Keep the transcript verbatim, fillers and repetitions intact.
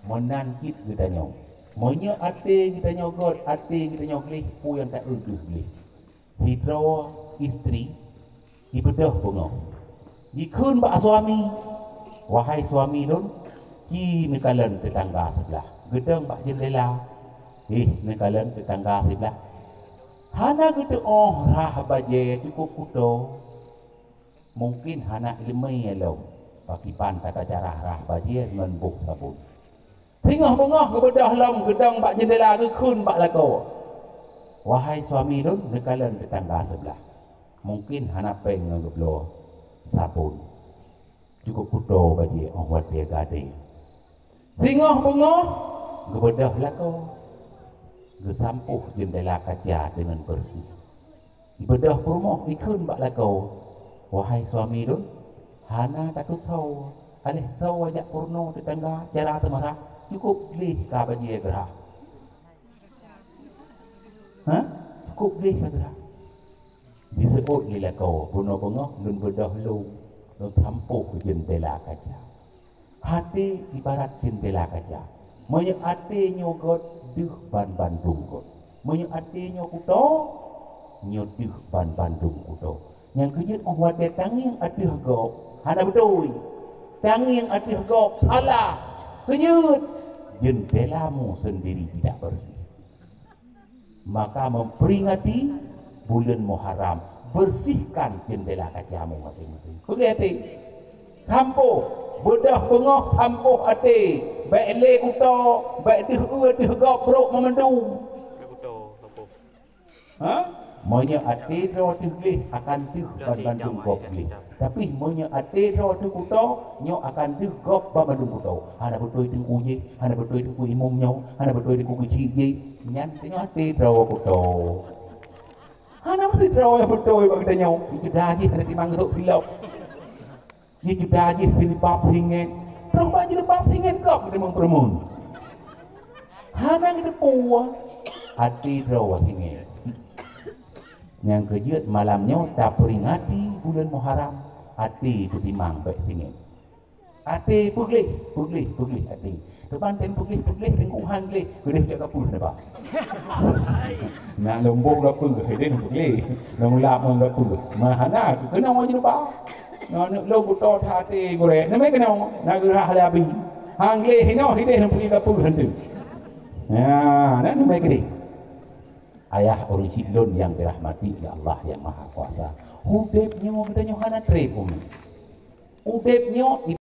menangkit kita nyo. Monya ate kita nyo god, ate kita nyo kelih pu yang tak urduh kelih. Sidra isteri ibedah bunga. Jikun bak suami, wahai suami nun, ki nekalan tetangga sebelah. Gedang bak jendela, eh nekalan tetangga sebelah. Hana gitu oh rah baje cukup kudo. Mungkin hana ilmu yelo. Pakipan tata cara rah baje dengan buk sabun. Tengah-tengah kebedah lam gedang bak jendela gekun bak lago. Wahai suami nun nekalan tetangga sebelah. Mungkin hana peng ngeblo sabun. Cukup kudo baje oh wat dia gade. Tengah-tengah kebedah lago. Gesampuh jendela kaca dengan bersih. Ibadah rumah ikun bak lago. Wahai suami nun, hana takut saw, alih saw ajak porno tetangga cara temarah cukup lih ka baji gerah. Ha? Cukup lih ka gerah. Disebut li lago porno bengah nun bedah lu, nun sampuh jendela kaca. Hati ibarat jendela kaca. Monya ate nyogot duh ban Bandung kot. Monya ate nyokuto nyoduh ban Bandung kuto. Yang kejut orang wadah tangi yang ada gok. Hana betul. Tangi yang ada gok. Salah. Kejut. Jendelamu sendiri tidak bersih. Maka memperingati bulan Muharram. Bersihkan jendela kacamu masing-masing. Kau lihat hati. Sampuh. Bedah bengah sampuh hati. Baik le kuto. Baik duh duh gok perut memendung. Ha? Monya ate ro tu glih akan tuh ban Bandung gop glih. Tapi monya ate ro tu kuto nyo akan tuh gop ban Bandung kuto. Hana betul tu uye, hana betul tu imum nyo, hana betul tu kecil ye. Nyan tu ate ro kuto. Hana mesti ro yang betul bagi nyo. Itu dah je hana timang ro silap. Ni juga je silap singen. Terus baju lepas singen gop kita mempermun. Hana kita puah ate ro singen. Yang kejut malamnya tak peringati bulan Muharram. Hati itu timang baik singin. Hati puglih, puglih, puglih hati. Depan ten puglih, puglih lingkungan glih. Kedih cak kapul nampak. Nak lombong kapul, hidin puglih. Nak ulap mang kapul. Mahana tu kena wajib nampak. Nak lo buto hati goreng. Namai kena nak gerah labi. Hang glih hino hidin puglih kapul hentu. Ya, nak namai kedih. Ayah orang Sidlon yang dirahmati oleh Allah yang Maha Kuasa. Hudebnya kita nyohana trepum. Hudebnya